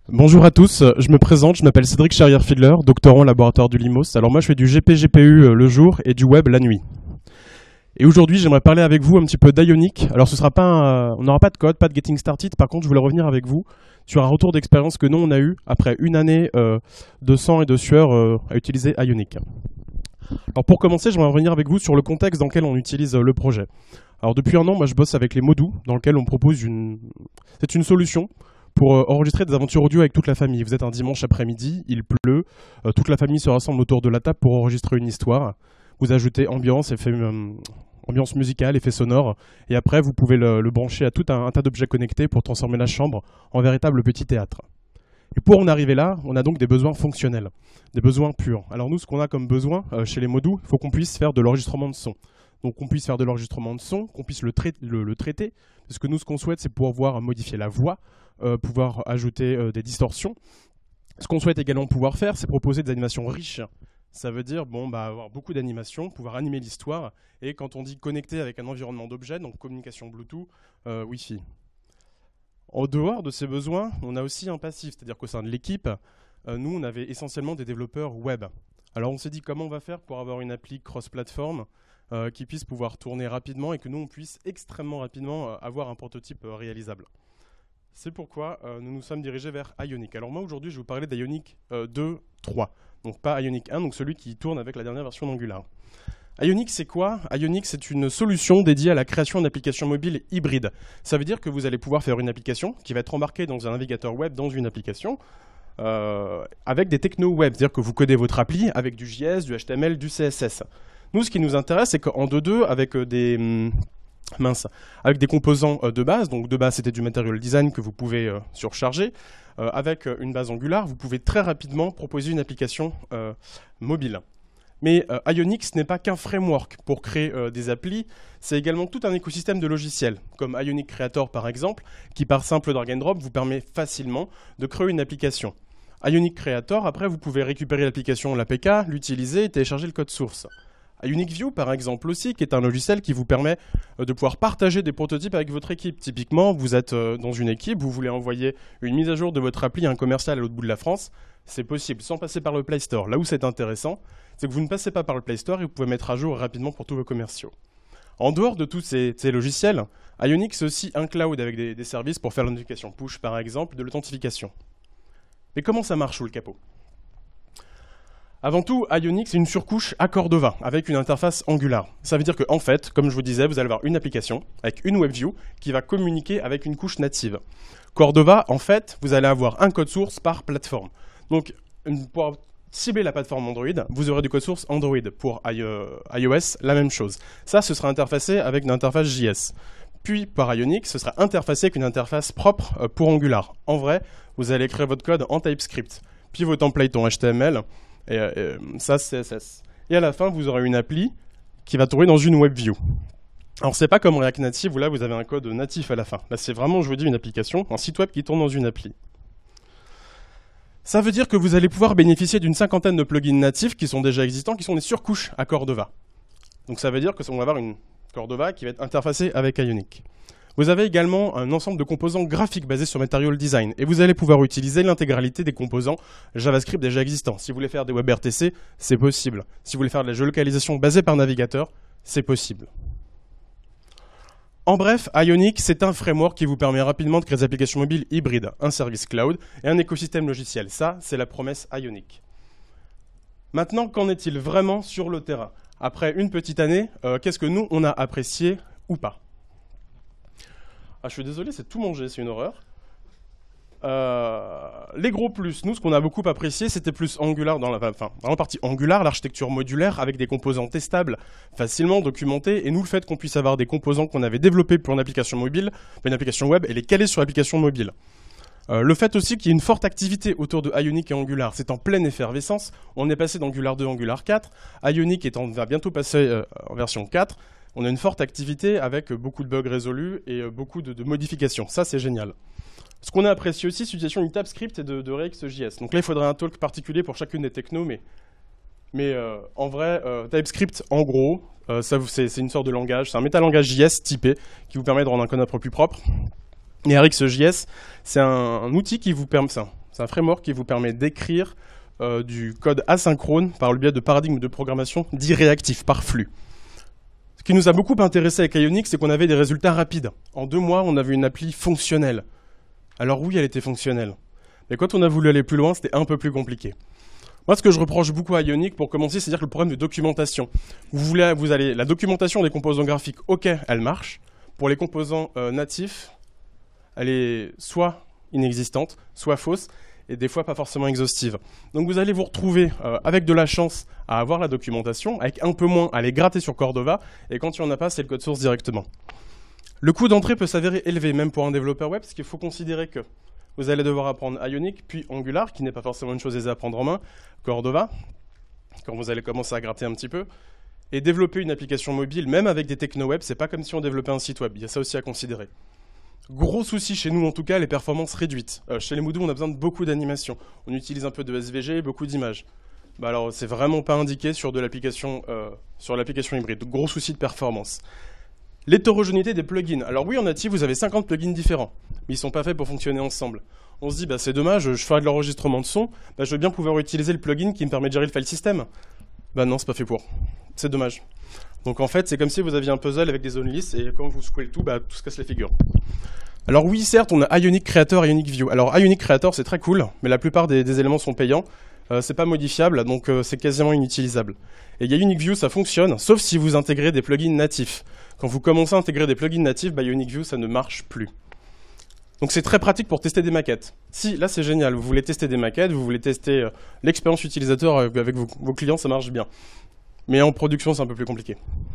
Bonjour à tous, je me présente, je m'appelle Cédric Charrière-Fiedler, doctorant au laboratoire du Limos. Alors moi je fais du GP-GPU le jour et du web la nuit. Et aujourd'hui j'aimerais parler avec vous un petit peu d'Ionic. Alors ce sera pas on n'aura pas de code, pas de getting started, par contre je voulais revenir avec vous sur un retour d'expérience que nous on a eu après une année de sang et de sueur à utiliser Ionic. Alors pour commencer j'aimerais revenir avec vous sur le contexte dans lequel on utilise le projet. Alors depuis un an moi je bosse avec les Modou dans lequel on propose c'est une solution pour enregistrer des aventures audio avec toute la famille. Vous êtes un dimanche après-midi, il pleut, toute la famille se rassemble autour de la table pour enregistrer une histoire. Vous ajoutez ambiance, ambiance musicale, effets sonores, et après vous pouvez le brancher à tout un tas d'objets connectés pour transformer la chambre en véritable petit théâtre. Et pour en arriver là, on a donc des besoins fonctionnels, des besoins purs. Alors nous, ce qu'on a comme besoin chez les Modou, il faut qu'on puisse faire de l'enregistrement de son. Donc qu'on puisse faire de l'enregistrement de son, qu'on puisse le traiter, parce que nous, ce qu'on souhaite, c'est pouvoir modifier la voix, pouvoir ajouter des distorsions. Ce qu'on souhaite également pouvoir faire, c'est proposer des animations riches. Ça veut dire avoir beaucoup d'animations, pouvoir animer l'histoire, et quand on dit connecter avec un environnement d'objets, donc communication Bluetooth, Wi-Fi. En dehors de ces besoins, on a aussi un passif, c'est-à-dire qu'au sein de l'équipe, nous, on avait essentiellement des développeurs web. Alors on s'est dit comment on va faire pour avoir une appli cross-platform qui puisse pouvoir tourner rapidement et que nous, on puisse extrêmement rapidement avoir un prototype réalisable. C'est pourquoi nous nous sommes dirigés vers Ionic. Alors moi, aujourd'hui, je vais vous parler d'Ionic 2.3. Donc pas Ionic 1, donc celui qui tourne avec la dernière version d'Angular. Ionic, c'est quoi? Ionic, c'est une solution dédiée à la création d'applications mobiles hybrides. Ça veut dire que vous allez pouvoir faire une application qui va être embarquée dans un navigateur web, dans une application, avec des technos web. C'est-à-dire que vous codez votre appli avec du JS, du HTML, du CSS. Nous, ce qui nous intéresse, c'est qu'en 2.2, avec avec des composants de base, donc de base c'était du material design que vous pouvez surcharger, avec une base Angular, vous pouvez très rapidement proposer une application mobile. Mais Ionic, ce n'est pas qu'un framework pour créer des applis, c'est également tout un écosystème de logiciels, comme Ionic Creator par exemple, qui par simple drag and drop vous permet facilement de créer une application. Ionic Creator, après vous pouvez récupérer l'application, l'APK, l'utiliser et télécharger le code source. Ionic View, par exemple aussi, qui est un logiciel qui vous permet de pouvoir partager des prototypes avec votre équipe. Typiquement, vous êtes dans une équipe, vous voulez envoyer une mise à jour de votre appli à un commercial à l'autre bout de la France, c'est possible, sans passer par le Play Store. Là où c'est intéressant, c'est que vous ne passez pas par le Play Store et vous pouvez mettre à jour rapidement pour tous vos commerciaux. En dehors de tous ces logiciels, Ionic, c'est aussi un cloud avec des services pour faire l'authentification push, par exemple, de l'authentification. Mais comment ça marche sous le capot ? Avant tout, Ionic, c'est une surcouche à Cordova, avec une interface Angular. Ça veut dire qu'en fait, comme je vous disais, vous allez avoir une application avec une WebView qui va communiquer avec une couche native. Cordova, en fait, vous allez avoir un code source par plateforme. Donc, pour cibler la plateforme Android, vous aurez du code source Android. Pour iOS, la même chose. Ça, ce sera interfacé avec une interface JS. Puis, par Ionic, ce sera interfacé avec une interface propre pour Angular. En vrai, vous allez créer votre code en TypeScript. Puis vos templates en HTML, et ça, CSS. Et à la fin, vous aurez une appli qui va tourner dans une WebView. Alors, c'est pas comme React Native où là, vous avez un code natif à la fin. Là, c'est vraiment, je vous dis, une application, un site web qui tourne dans une appli. Ça veut dire que vous allez pouvoir bénéficier d'une cinquantaine de plugins natifs qui sont déjà existants, qui sont des surcouches à Cordova. Donc, ça veut dire qu'on va avoir une Cordova qui va être interfacée avec Ionic. Vous avez également un ensemble de composants graphiques basés sur Material Design et vous allez pouvoir utiliser l'intégralité des composants JavaScript déjà existants. Si vous voulez faire des WebRTC, c'est possible. Si vous voulez faire de la géolocalisation basée par navigateur, c'est possible. En bref, Ionic, c'est un framework qui vous permet rapidement de créer des applications mobiles hybrides, un service cloud et un écosystème logiciel. Ça, c'est la promesse Ionic. Maintenant, qu'en est-il vraiment sur le terrain? Après une petite année, qu'est-ce que nous, on a apprécié ou pas? Ah, je suis désolé, c'est tout mangé, c'est une horreur. Les gros plus, nous, ce qu'on a beaucoup apprécié, c'était plus Angular dans la partie Angular, l'architecture modulaire avec des composants testables, facilement documentés, et nous, le fait qu'on puisse avoir des composants qu'on avait développés pour une application mobile, une application web, et les caler sur l'application mobile. Le fait aussi qu'il y ait une forte activité autour de Ionic et Angular, c'est en pleine effervescence. On est passé d'Angular 2 à Angular 4, Ionic va bientôt passer en version 4. On a une forte activité avec beaucoup de bugs résolus et beaucoup de modifications. Ça, c'est génial. Ce qu'on a apprécié aussi, c'est l'utilisation du TypeScript et de React.js. Donc là, il faudrait un talk particulier pour chacune des technos, mais en vrai, TypeScript, en gros, c'est une sorte de langage, c'est un métalangage JS typé qui vous permet de rendre un code un peu plus propre. Et React.js, c'est un outil qui vous permet, c'est C'est un framework qui vous permet d'écrire du code asynchrone par le biais de paradigmes de programmation dits réactifs, par flux. Ce qui nous a beaucoup intéressé avec Ionic, c'est qu'on avait des résultats rapides. En 2 mois, on avait une appli fonctionnelle. Alors oui, elle était fonctionnelle. Mais quand on a voulu aller plus loin, c'était un peu plus compliqué. Moi, ce que je reproche beaucoup à Ionic, pour commencer, c'est-à-dire que le problème de documentation. La documentation des composants graphiques, ok, elle marche. Pour les composants natifs, elle est soit inexistante, soit fausse, et des fois pas forcément exhaustive. Donc vous allez vous retrouver avec de la chance à avoir la documentation, avec un peu moins à aller gratter sur Cordova, et quand il n'y en a pas, c'est le code source directement. Le coût d'entrée peut s'avérer élevé, même pour un développeur web, parce qu'il faut considérer que vous allez devoir apprendre Ionic, puis Angular, qui n'est pas forcément une chose aisée à prendre en main, Cordova, quand vous allez commencer à gratter un petit peu, et développer une application mobile, même avec des techno-web, c'est pas comme si on développait un site web, il y a ça aussi à considérer. Gros souci chez nous, en tout cas, les performances réduites. Chez les Moodoo, on a besoin de beaucoup d'animation. On utilise un peu de SVG et beaucoup d'images. Bah alors, c'est vraiment pas indiqué sur l'application hybride. Gros souci de performance. L'hétérogénéité des plugins. Alors oui, en natif, vous avez 50 plugins différents, mais ils sont pas faits pour fonctionner ensemble. On se dit, bah, c'est dommage, je ferai de l'enregistrement de son, bah, je veux bien pouvoir utiliser le plugin qui me permet de gérer le file system. Bah non, c'est pas fait pour. C'est dommage. Donc en fait, c'est comme si vous aviez un puzzle avec des zones lisses, et quand vous secouez le tout, bah, tout se casse les figures. Alors oui, certes, on a Ionic Creator et Ionic View. Alors Ionic Creator, c'est très cool, mais la plupart des éléments sont payants. C'est pas modifiable, donc c'est quasiment inutilisable. Et Ionic View, ça fonctionne, sauf si vous intégrez des plugins natifs. Quand vous commencez à intégrer des plugins natifs, bah, Ionic View, ça ne marche plus. Donc c'est très pratique pour tester des maquettes. Si, là c'est génial, vous voulez tester des maquettes, vous voulez tester l'expérience utilisateur avec vos clients, ça marche bien. Mais en production, c'est un peu plus compliqué.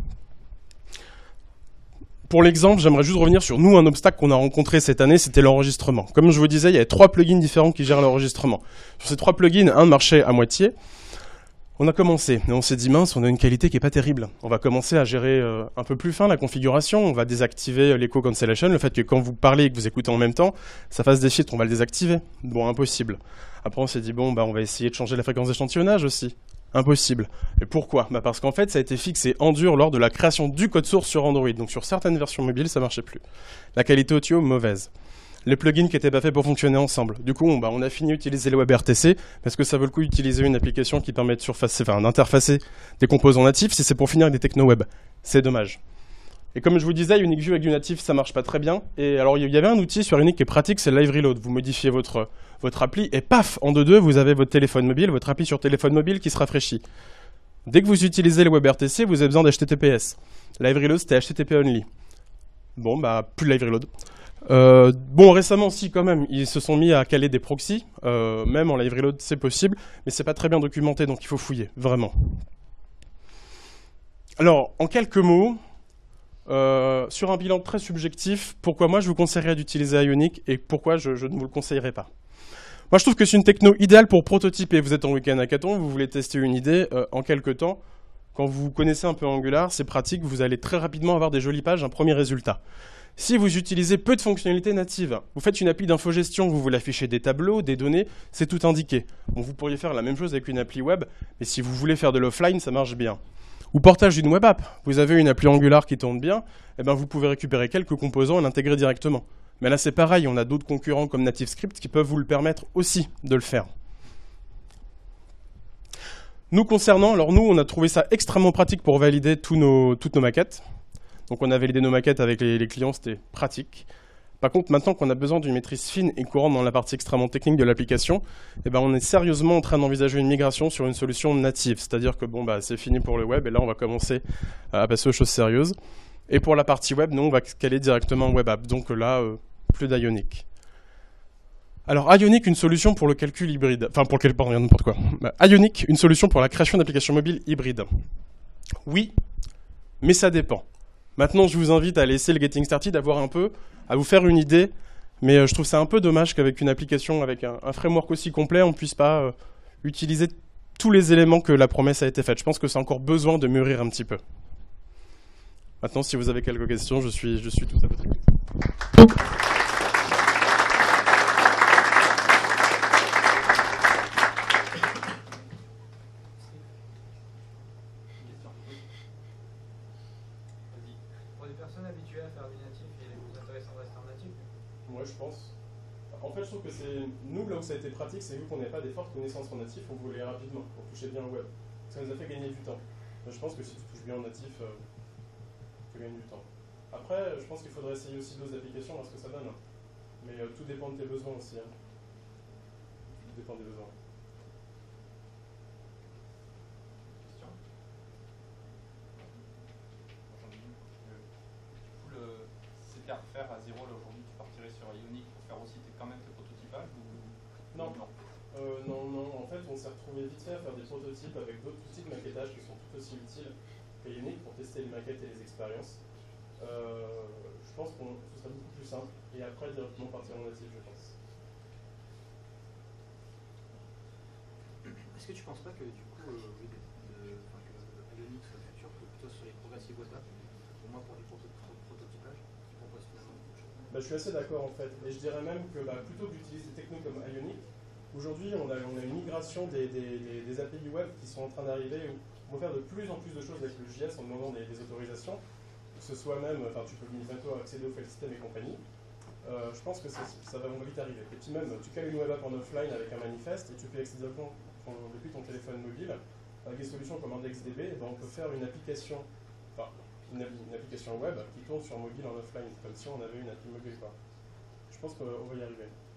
Pour l'exemple, j'aimerais juste revenir sur nous, un obstacle qu'on a rencontré cette année, c'était l'enregistrement. Comme je vous disais, il y avait 3 plugins différents qui gèrent l'enregistrement. Sur ces 3 plugins, un marchait à moitié. On a commencé, et on s'est dit, mince, on a une qualité qui est pas terrible. On va commencer à gérer un peu plus fin la configuration, on va désactiver l'echo cancellation, le fait que quand vous parlez et que vous écoutez en même temps, ça fasse des filtres, on va le désactiver. Bon, impossible. Après, on s'est dit, bon, bah, on va essayer de changer la fréquence d'échantillonnage aussi. Impossible. Et pourquoi? Bah parce qu'en fait, ça a été fixé en dur lors de la création du code source sur Android. Donc sur certaines versions mobiles, ça marchait plus. La qualité audio, mauvaise. Les plugins qui n'étaient pas faits pour fonctionner ensemble. Du coup, on a fini d'utiliser le WebRTC parce que ça vaut le coup d'utiliser une application qui permet d'interfacer des composants natifs si c'est pour finir avec des techno-web. C'est dommage. Et comme je vous disais, Ionic View avec du natif, ça marche pas très bien. Et alors, il y avait un outil sur Ionic qui est pratique, c'est Live Reload. Vous modifiez votre appli et paf, en 2.2, vous avez votre téléphone mobile, votre appli sur téléphone mobile qui se rafraîchit. Dès que vous utilisez le WebRTC, vous avez besoin d'HTTPS. Live Reload, c'était HTTP only. Bon, bah, plus de Live Reload. Bon, récemment, si, quand même, ils se sont mis à caler des proxys. Même en Live Reload, c'est possible, mais c'est pas très bien documenté, donc il faut fouiller, vraiment. Alors, en quelques mots, sur un bilan très subjectif, pourquoi moi je vous conseillerais d'utiliser Ionic et pourquoi je ne vous le conseillerais pas. Moi je trouve que c'est une techno idéale pour prototyper. Vous êtes en week-end hackathon, vous voulez tester une idée en quelques temps. Quand vous connaissez un peu Angular, c'est pratique, vous allez très rapidement avoir des jolies pages, un premier résultat. Si vous utilisez peu de fonctionnalités natives, vous faites une appli d'infogestion, vous voulez afficher des tableaux, des données, c'est tout indiqué. Bon, vous pourriez faire la même chose avec une appli web, mais si vous voulez faire de l'offline, ça marche bien. Ou portage d'une web app. Vous avez une appli Angular qui tourne bien, eh ben vous pouvez récupérer quelques composants et l'intégrer directement. Mais là c'est pareil, on a d'autres concurrents comme NativeScript qui peuvent vous le permettre aussi de le faire. Nous concernant, alors nous on a trouvé ça extrêmement pratique pour valider toutes nos maquettes. Donc on a validé nos maquettes avec les clients, c'était pratique. Par contre, maintenant qu'on a besoin d'une maîtrise fine et courante dans la partie extrêmement technique de l'application, eh ben, on est sérieusement en train d'envisager une migration sur une solution native. C'est-à-dire que bon, bah, c'est fini pour le web et là, on va commencer à passer aux choses sérieuses. Et pour la partie web, nous, on va caler directement en web app. Donc là, plus d'Ionic. Alors, Ionic, une solution pour le calcul hybride. Enfin, pour le pardon, n'importe quoi. Ionic, une solution pour la création d'applications mobiles hybrides. Oui, mais ça dépend. Maintenant, je vous invite à laisser le Getting Started, à vous faire une idée, mais je trouve ça un peu dommage qu'avec une application, avec un framework aussi complet, on ne puisse pas utiliser tous les éléments que la promesse a été faite. Je pense que c'est encore besoin de mûrir un petit peu. Maintenant, si vous avez quelques questions, je suis tout à fait prêt. Pour les personnes habituées à faire du natif, il est plus intéressant de rester en natif. Moi, je pense. En fait, je trouve que c'est nous, là où ça a été pratique, c'est vu qu'on n'avait pas des fortes connaissances en natif, on voulait rapidement, pour toucher bien au web. Ça nous a fait gagner du temps. Je pense que si tu touches bien en natif, tu gagnes du temps. Après, je pense qu'il faudrait essayer aussi d'autres applications, voir ce que ça donne. Mais tout dépend de tes besoins aussi. Hein. Tout dépend des besoins. Question. J'en ai une. Du coup, c'était à refaire à zéro, là aujourd'hui tu partirais sur Ionic pour faire aussi quand même tes prototypages ou... Non. Non. En fait, on s'est retrouvé vite fait à faire des prototypes avec d'autres outils de maquettage qui sont tout aussi utiles que Ionic pour tester les maquettes et les expériences. Je pense que ce serait beaucoup plus simple et après directement partir en natif, je pense. Est-ce que tu penses pas que du coup, que Ionic soit le futur, que plutôt sur les progressive web apps, au moins pour les prototypages, qui proposent finalement beaucoup de choses? Je suis assez d'accord en fait, et je dirais même que plutôt que d'utiliser des technos comme Ionic, aujourd'hui on a une migration des API web qui sont en train d'arriver où on peut faire de plus en plus de choses avec le JS en demandant des autorisations, que ce soit même, tu peux bientôt accéder au file system et compagnie. Je pense que on va vite arriver. Et puis même, tu cales une web app en offline avec un manifeste et tu peux accéder directement depuis ton téléphone mobile avec des solutions comme IndexDB. On peut faire une application, une application web qui tourne sur mobile en offline, comme si on avait une appli mobile. Je pense qu'on va y arriver.